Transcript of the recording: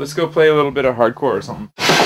Let's go play a little bit of hardcore or something.